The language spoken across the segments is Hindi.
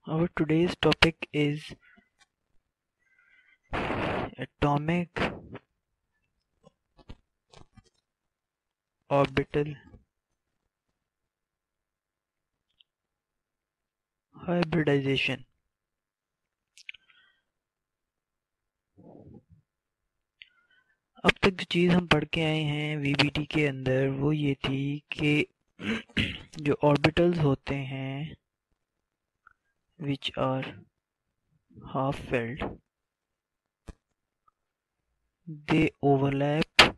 Our today's topic is atomic orbital hybridization. अब तक जो चीज़ हम पढ़ के आए हैं वीबीटी के अंदर वो ये थी कि जो ऑर्बिटल्स होते हैं which are half filled, they overlap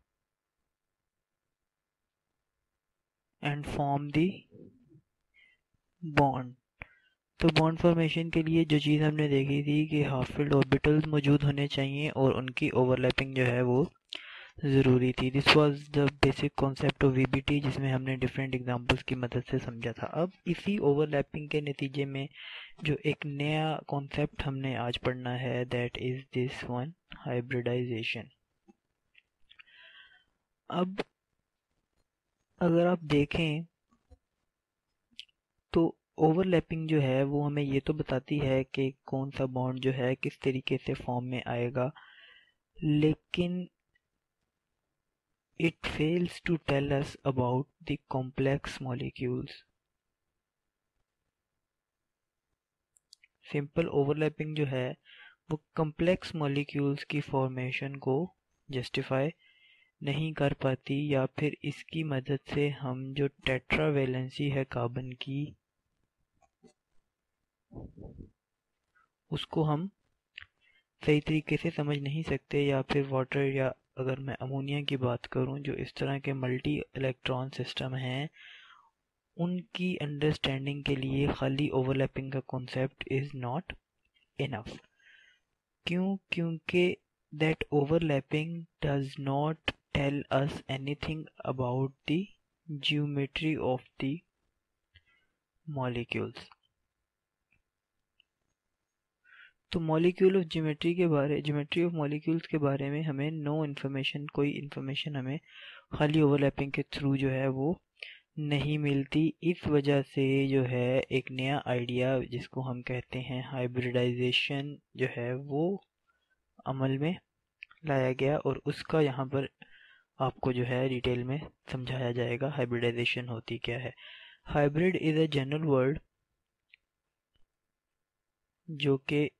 and form the bond. तो बॉन्ड फॉर्मेशन के लिए जो चीज़ हमने देखी थी कि हाफ फिल्ड ऑर्बिटल्स मौजूद होने चाहिए और उनकी ओवरलैपिंग जो है वो ज़रूरी थी। This was the basic concept of VBT, जिसमें हमने डिफरेंट एग्जांपल्स की मदद से समझा था। अब इसी ओवरलैपिंग के नतीजे में जो एक नया कॉन्सेप्ट हमने आज पढ़ना है, that is this one, hybridization. अब अगर आप देखें तो ओवरलैपिंग जो है वो हमें ये तो बताती है कि कौन सा बॉन्ड जो है किस तरीके से फॉर्म में आएगा, लेकिन it fails to tell us about the complex molecules. Simple overlapping जो है वो कॉम्प्लेक्स मॉलिक्यूल्स की फॉर्मेशन को जस्टिफाई नहीं कर पाती, या फिर इसकी मदद से हम जो टेट्रावेलेंसी है कार्बन की उसको हम सही तरीके से समझ नहीं सकते, या फिर वाटर, या अगर मैं अमोनिया की बात करूं, जो इस तरह के मल्टी इलेक्ट्रॉन सिस्टम हैं उनकी अंडरस्टैंडिंग के लिए खाली ओवरलैपिंग का कॉन्सेप्ट इज़ नॉट इनफ। क्योंकि that overlapping does not tell us anything about the geometry of the molecules. तो molecule of geometry of molecules के बारे में हमें नो इन्फॉर्मेशन, कोई इन्फॉर्मेशन हमें खाली ओवरलैपिंग के थ्रू जो है वो नहीं मिलती। इस वजह से जो है एक नया आइडिया जिसको हम कहते हैं हाइब्रिडाइजेशन जो है वो अमल में लाया गया, और उसका यहाँ पर आपको जो है डिटेल में समझाया जाएगा हाइब्रिडाइजेशन होती क्या है। Hybrid is a general word जो कि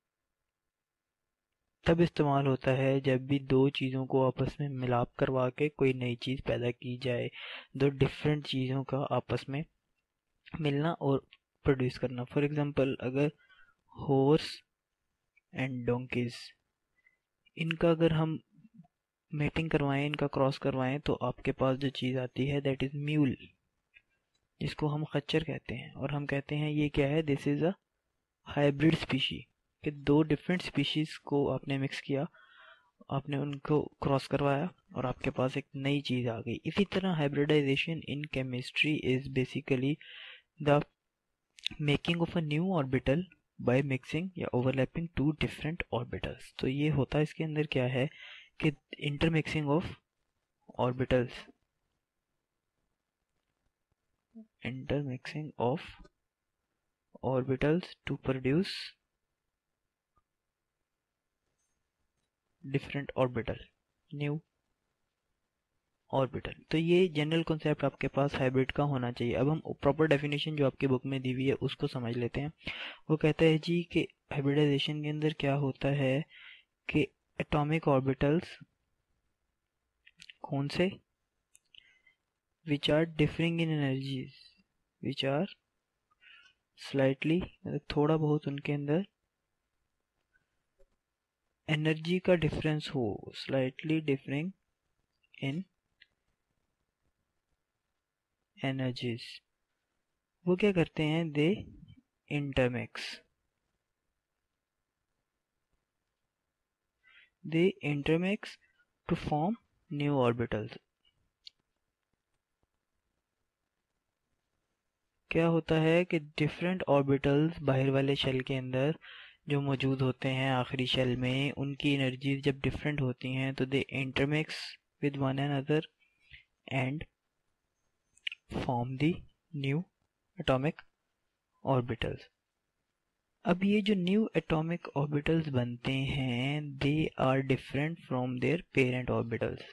तब इस्तेमाल होता है जब भी दो चीज़ों को आपस में मिलाप करवा के कोई नई चीज़ पैदा की जाए, दो डिफरेंट चीज़ों का आपस में मिलना और प्रोड्यूस करना। फॉर एग्जांपल, अगर हॉर्स एंड डोंकीज, इनका अगर हम मेटिंग करवाएं, इनका क्रॉस करवाएं, तो आपके पास जो चीज़ आती है दैट इज़ म्यूल, जिसको हम खच्चर कहते हैं, और हम कहते हैं ये क्या है, this is a hybrid species, कि दो डिफरेंट स्पीशीज को आपने मिक्स किया, आपने उनको क्रॉस करवाया और आपके पास एक नई चीज़ आ गई। इसी तरह hybridization in chemistry is basically the making of a new orbital by mixing या ओवरलैपिंग टू डिफरेंट ऑर्बिटल्स। तो ये होता है, इसके अंदर क्या है कि intermixing of orbitals, intermixing of orbitals to produce different orbital, new orbital. तो ये जनरल कॉन्सेप्ट आपके पास हाइब्रिड का होना चाहिए। अब हम प्रॉपर डेफिनेशन जो आपकी बुक में दी हुई है उसको समझ लेते हैं। वो कहता है जी कि हाइब्रिडाइजेशन के अंदर क्या होता है कि एटॉमिक ऑर्बिटल्स कौन से, which are differing in energies, which are slightly, थोड़ा बहुत उनके अंदर एनर्जी का डिफरेंस हो, स्लाइटली डिफरिंग इन एनर्जीज, वो क्या करते हैं, they intermix, to form new orbitals. क्या होता है कि डिफरेंट ऑर्बिटल्स बाहर वाले शेल के अंदर जो मौजूद होते हैं आखिरी शेल में, उनकी एनर्जीज जब डिफरेंट होती हैं तो they intermix with one another and form the new atomic orbitals. अब ये जो न्यू एटॉमिक ऑर्बिटल्स बनते हैं they are different from their parent orbitals.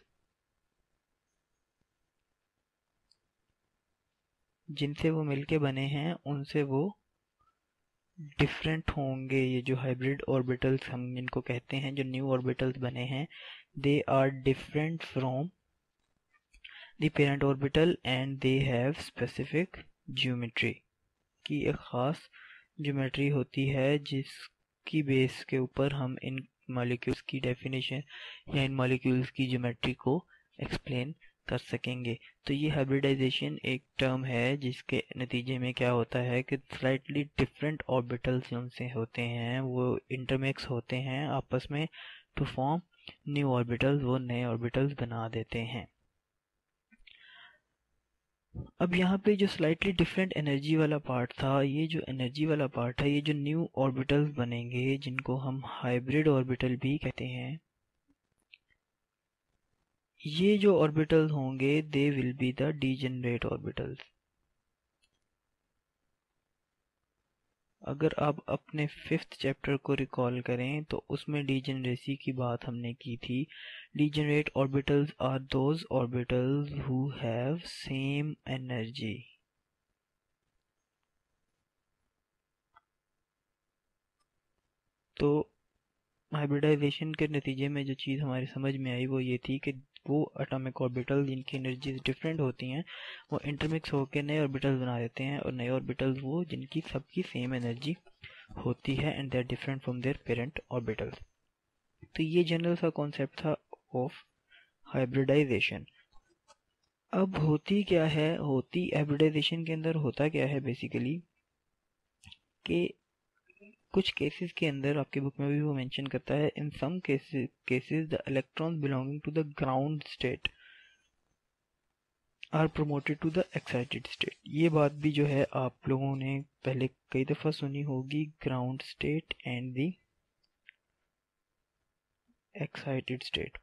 जिनसे वो मिलके बने हैं उनसे वो डिफरेंट होंगे। ये जो हाइब्रिड ऑर्बिटल्स हम इनको कहते हैं, जो न्यू ऑर्बिटल्स बने हैं, they are different from the parent orbital and they have specific geometry, की एक ख़ास ज्योमेट्री होती है जिसकी बेस के ऊपर हम इन मॉलिक्यूल्स की डेफिनेशन या इन मॉलिक्यूल्स की ज्योमेट्री को एक्सप्लेन कर सकेंगे। तो ये हाइब्रिडाइजेशन एक टर्म है जिसके नतीजे में क्या होता है कि स्लाइटली डिफरेंट ऑर्बिटल्स उनसे होते हैं, वो इंटरमिक्स होते हैं आपस में टू फॉर्म न्यू ऑर्बिटल्स, वो नए ऑर्बिटल्स बना देते हैं। अब यहाँ पे जो स्लाइटली डिफरेंट एनर्जी वाला पार्ट था, ये जो एनर्जी वाला पार्ट है, ये जो न्यू ऑर्बिटल्स बनेंगे जिनको हम हाइब्रिड ऑर्बिटल भी कहते हैं, ये जो ऑर्बिटल्स होंगे they will be the degenerate orbitals. अगर आप अपने 5th चैप्टर को रिकॉल करें तो उसमें डीजेनरेसी की बात हमने की थी। Degenerate orbitals are those orbitals who have same energy. तो हाइब्रिडाइजेशन के नतीजे में जो चीज़ हमारी समझ में आई वो ये थी कि वो एटॉमिक ऑर्बिटल जिनकी एनर्जीज डिफरेंट होती हैं वो इंटरमिक्स होकर नए ऑर्बिटल्स बना देते हैं, और नए ऑर्बिटल्स वो जिनकी सबकी सेम एनर्जी होती है and they are different from their parent orbitals. तो ये जनरल सा कॉन्सेप्ट था ऑफ हाइब्रिडाइजेशन। अब होती क्या है, होती हाइब्रिडाइजेशन के अंदर होता क्या है बेसिकली कि कुछ केसेस के अंदर आपकी बुक में भी वो मेंशन करता है, in some cases the electrons belonging to the ground state are promoted to the excited state. ये बात भी जो है आप लोगों ने पहले कई दफ़ा सुनी होगी, ground state and the excited state.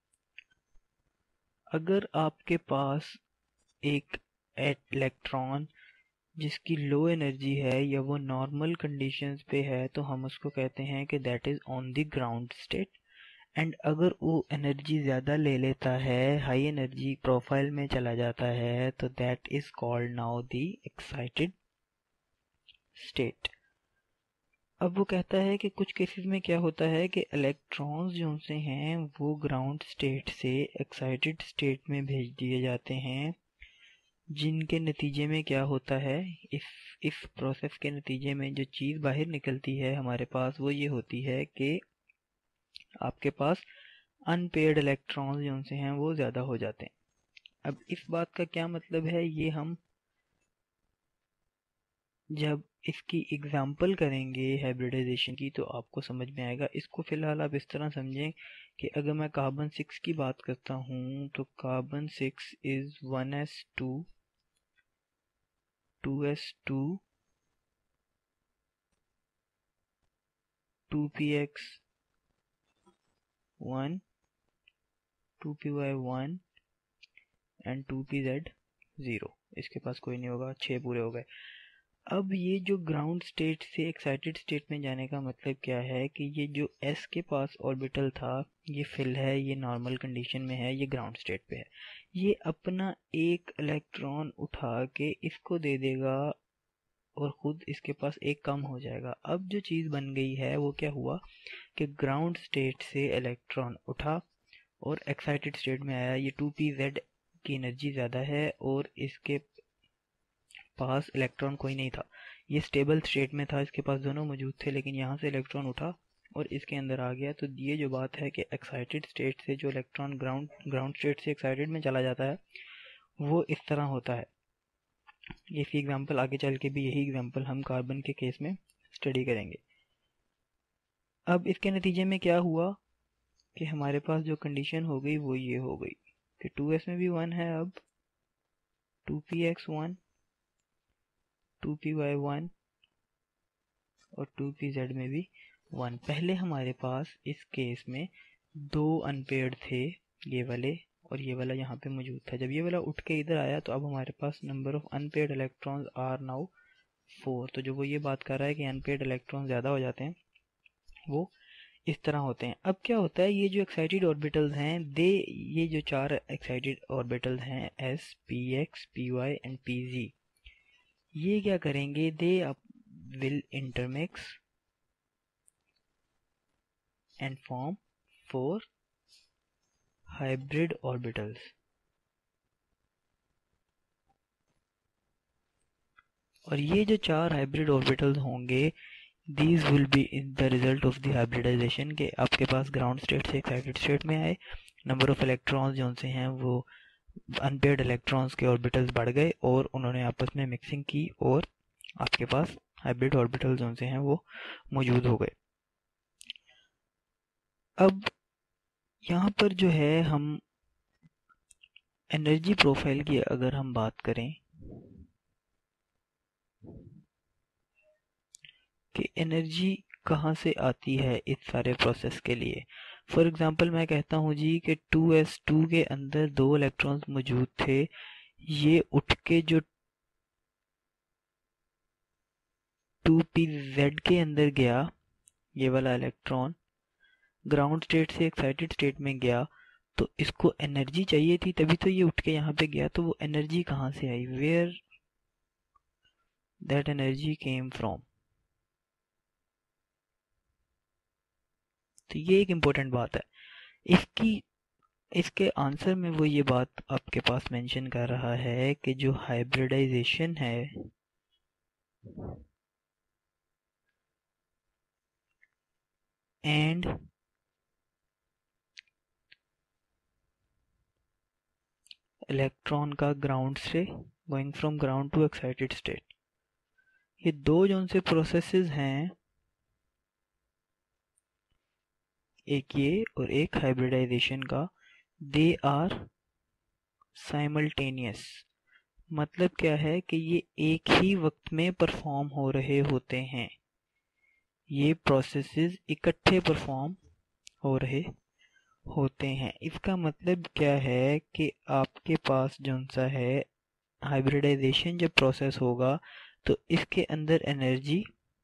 अगर आपके पास एक इलेक्ट्रॉन जिसकी लो एनर्जी है या वो नॉर्मल कंडीशंस पे है तो हम उसको कहते हैं कि that is on the ground state. And अगर वो एनर्जी ज़्यादा ले लेता है, हाई एनर्जी प्रोफाइल में चला जाता है, तो that is called now the excited state. अब वो कहता है कि कुछ केसेस में क्या होता है कि इलेक्ट्रॉन्स जो से हैं वो ग्राउंड स्टेट से एक्साइटेड स्टेट में भेज दिए जाते हैं, जिनके नतीजे में क्या होता है, इस प्रोसेस के नतीजे में जो चीज़ बाहर निकलती है हमारे पास वो ये होती है कि आपके पास अनपेयर्ड इलेक्ट्रॉन्स जो से हैं वो ज़्यादा हो जाते हैं। अब इस बात का क्या मतलब है, ये हम जब इसकी एग्जाम्पल करेंगे हाइब्रिडाइजेशन की तो आपको समझ में आएगा। इसको फिलहाल आप इस तरह समझें कि अगर मैं कार्बन 6 की बात करता हूँ तो carbon 6 is 1s2 2s2 2px1 2py1 and 2pz0। इसके पास कोई नहीं होगा, 6 पूरे हो गए। अब ये जो ग्राउंड स्टेट से एक्साइटेड स्टेट में जाने का मतलब क्या है कि ये जो s के पास ऑर्बिटल था ये फिल है, ये नॉर्मल कंडीशन में है, ये ग्राउंड स्टेट पे है, ये अपना एक इलेक्ट्रॉन उठा के इसको दे देगा और खुद इसके पास एक कम हो जाएगा। अब जो चीज़ बन गई है वो क्या हुआ कि ग्राउंड स्टेट से इलेक्ट्रॉन उठा और एक्साइटेड स्टेट में आया, ये 2pz की एनर्जी ज़्यादा है और इसके पास इलेक्ट्रॉन कोई नहीं था, ये स्टेबल स्टेट में था, इसके पास दोनों मौजूद थे, लेकिन यहाँ से इलेक्ट्रॉन उठा और इसके अंदर आ गया। तो ये जो बात है कि एक्साइटेड स्टेट से जो इलेक्ट्रॉन ग्राउंड स्टेट से एक्साइटेड में चला जाता है वो इस तरह होता है। इसकी एग्जांपल आगे चल के भी यही एग्जांपल हम कार्बन के केस में स्टडी करेंगे। अब इसके नतीजे में क्या हुआ कि हमारे पास जो कंडीशन हो गई वो ये हो गई कि 2s में भी 1 है, अब 2px1 2py1 और 2pz में भी 1। पहले हमारे पास इस केस में दो अनपेयर्ड थे, ये वाले और ये वाला यहाँ पे मौजूद था। जब ये वाला उठ के इधर आया तो अब हमारे पास number of unpaired electrons are now 4। तो जो वो ये बात कर रहा है कि अनपेयर्ड इलेक्ट्रॉन ज़्यादा हो जाते हैं, वो इस तरह होते हैं। अब क्या होता है, ये जो एक्साइटेड ऑर्बिटल्स हैं ये जो 4 एक्साइटेड ऑर्बिटल्स हैं s, px, py and pz, ये क्या करेंगे, they will intermix and form 4 hybrid orbitals. और ये जो 4 हाइब्रिड ऑर्बिटल्स होंगे, these will be in the result of the hybridization, के आपके पास ग्राउंड स्टेट से एक्साइटेड स्टेट में आए, नंबर ऑफ इलेक्ट्रॉन्स जो से हैं वो अनपेयर्ड इलेक्ट्रॉन्स के ऑर्बिटल्स बढ़ गए और उन्होंने आपस में मिक्सिंग की और आपके पास हाइब्रिड ऑर्बिटल्स जो से हैं वो मौजूद हो गए। अब यहाँ पर जो है हम एनर्जी प्रोफाइल की अगर हम बात करें कि एनर्जी कहाँ से आती है इस सारे प्रोसेस के लिए। फॉर एग्जांपल मैं कहता हूँ जी कि 2s2 के अंदर 2 इलेक्ट्रॉन्स मौजूद थे, ये उठ के जो 2pz के अंदर गया, ये वाला इलेक्ट्रॉन ग्राउंड स्टेट से एक्साइटेड स्टेट में गया, तो इसको एनर्जी चाहिए थी, तभी तो ये उठ के यहाँ पे गया। तो वो एनर्जी कहाँ से आई, where that energy came from. तो ये एक इम्पोर्टेंट बात है। इसके आंसर में वो ये बात आपके पास मेंशन कर रहा है कि जो हाइब्रिडाइजेशन है एंड इलेक्ट्रॉन का ग्राउंड से going from ground to excited state, ये दो जो से प्रोसेसेस हैं, एक ये और एक हाइब्रिडाइजेशन का, दे आर साइमल्टेनियस। मतलब क्या है कि ये एक ही वक्त में परफॉर्म हो रहे होते हैं, ये प्रोसेसेस इकट्ठे परफॉर्म हो रहे होते हैं। इसका मतलब क्या है कि आपके पास जो सा है हाइब्रिडाइजेशन जब प्रोसेस होगा तो इसके अंदर एनर्जी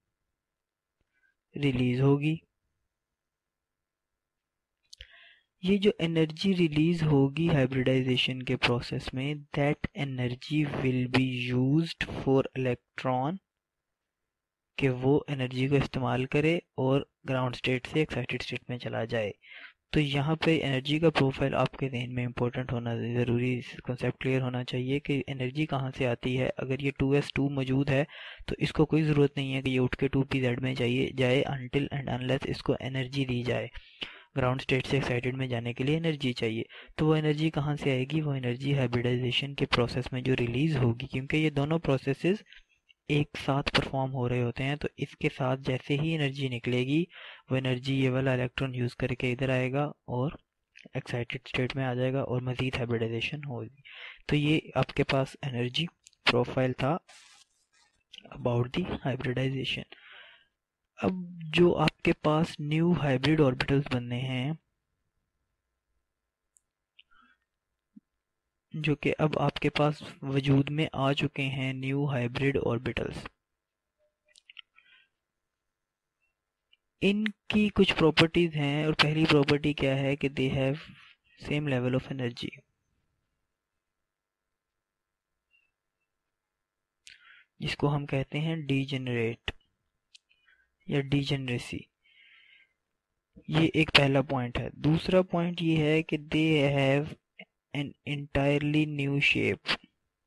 रिलीज होगी। ये जो एनर्जी रिलीज होगी हाइब्रिडाइजेशन के प्रोसेस में, that energy will be used for electron, कि वो एनर्जी को इस्तेमाल करे और ग्राउंड स्टेट से एक्साइटेड स्टेट में चला जाए। तो यहाँ पे एनर्जी का प्रोफाइल आपके ध्यान में इंपॉर्टेंट होना ज़रूरी, कॉन्सेप्ट क्लियर होना चाहिए कि एनर्जी कहाँ से आती है। अगर ये 2s2 मौजूद है तो इसको कोई ज़रूरत नहीं है कि ये उठ के 2pz में जाए अनटिल एंड अनलेस इसको एनर्जी दी जाए। ग्राउंड स्टेट से एक्साइटेड में जाने के लिए एनर्जी चाहिए, तो वो एनर्जी कहाँ से आएगी, वो एनर्जी हाइब्रिडाइजेशन के प्रोसेस में जो रिलीज होगी, क्योंकि ये दोनों प्रोसेसेस एक साथ परफॉर्म हो रहे होते हैं। तो इसके साथ जैसे ही एनर्जी निकलेगी, वो एनर्जी ये वाला इलेक्ट्रॉन यूज करके इधर आएगा और एक्साइटेड स्टेट में आ जाएगा और मजीद हाइब्रिडाइजेशन होगी। तो ये आपके पास एनर्जी प्रोफाइल था अबाउट दी हाइब्रिडाइजेशन। अब जो आपके पास न्यू हाइब्रिड ऑर्बिटल्स बनने हैं, जो कि अब आपके पास वजूद में आ चुके हैं, न्यू हाइब्रिड ऑर्बिटल्स, इनकी कुछ प्रॉपर्टीज हैं। और पहली प्रॉपर्टी क्या है कि they have same level of energy, जिसको हम कहते हैं डीजेनरेट या डीजेनरेसी। ये एक पहला पॉइंट है। दूसरा पॉइंट ये है कि they have an entirely new shape,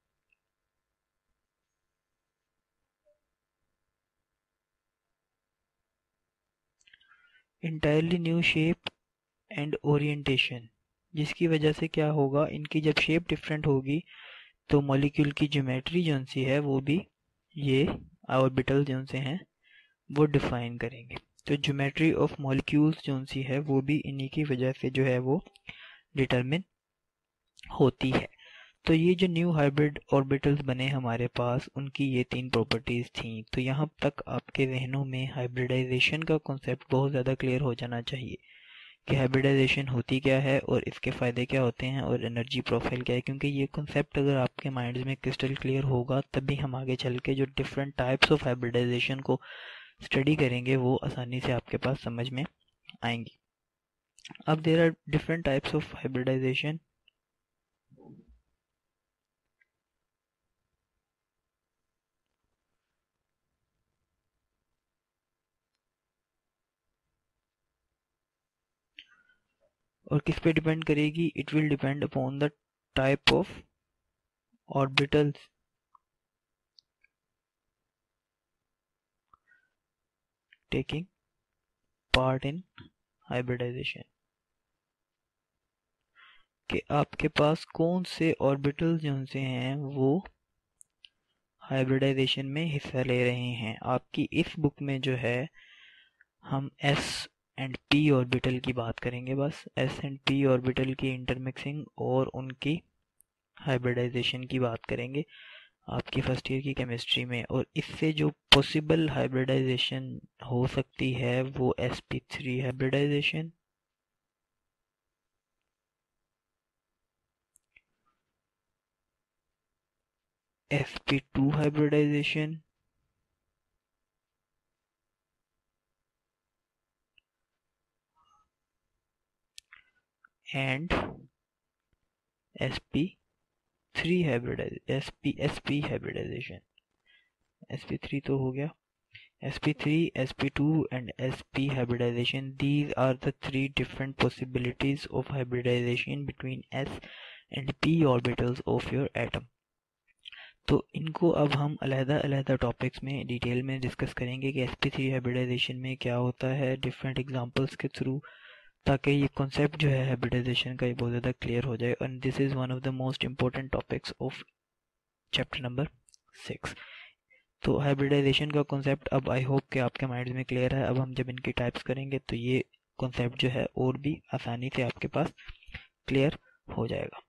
entirely new shape and orientation, जिसकी वजह से क्या होगा, इनकी जब शेप डिफरेंट होगी तो मॉलिक्यूल की ज्योमेट्री जो सी है वो भी ये ऑर्बिटल जो से हैं वो डिफाइन करेंगे। तो ज्योमेट्री ऑफ मॉलिक्यूल्स जो सी है वो भी इन्हीं की वजह से जो है वो डिटरमिन होती है। तो ये जो न्यू हाइब्रिड ऑर्बिटल्स बने हमारे पास, उनकी ये 3 प्रॉपर्टीज थी। तो यहाँ तक आपके जहनों में हाइब्रिडाइजेशन का कॉन्सेप्ट बहुत ज़्यादा क्लियर हो जाना चाहिए कि हाइब्रिडाइजेशन होती क्या है और इसके फ़ायदे क्या होते हैं और एनर्जी प्रोफाइल क्या है, क्योंकि ये कॉन्सेप्ट अगर आपके माइंड में क्रिस्टल क्लियर होगा तभी हम आगे चल के जो डिफरेंट टाइप्स ऑफ हाइब्रिडाइजेशन को स्टडी करेंगे वो आसानी से आपके पास समझ में आएंगी। अब there are different types of hybridization. और किस पे डिपेंड करेगी? It will depend upon the type of orbitals taking part in hybridization, कि आपके पास कौन से ऑर्बिटल्स जो से हैं वो हाइब्रिडाइजेशन में हिस्सा ले रहे हैं। आपकी इस बुक में जो है हम एस एंड पी ऑर्बिटल की बात करेंगे, बस एस एंड पी ऑर्बिटल की इंटरमिक्सिंग और उनकी हाइब्रिडाइजेशन की बात करेंगे आपकी फर्स्ट ईयर की केमिस्ट्री में। और इससे जो पॉसिबल हाइब्रिडाइजेशन हो सकती है वो sp3 hybridisation, sp2 hybridization and sp3 hybridisation. sp3 तो हो गया। sp3, sp2 and sp hybridization, these are the three different possibilities of hybridization between s and p orbitals of your atom। तो इनको अब हम अलग-अलग टॉपिक्स में डिटेल में डिस्कस करेंगे कि sp3 हाइब्रिडाइजेशन में क्या होता है डिफरेंट एग्जांपल्स के थ्रू, ताकि ये कॉन्सेप्ट जो है हाइब्रिडाइजेशन का ये बहुत ज़्यादा क्लियर हो जाए। And this is one of the most important topics of chapter number 6। तो हाइब्रिडाइजेशन का कॉन्सेप्ट अब आई होप कि आपके माइंड में क्लियर है। अब हम जब इनकी टाइप्स करेंगे तो ये कॉन्सेप्ट जो है और भी आसानी से आपके पास क्लियर हो जाएगा।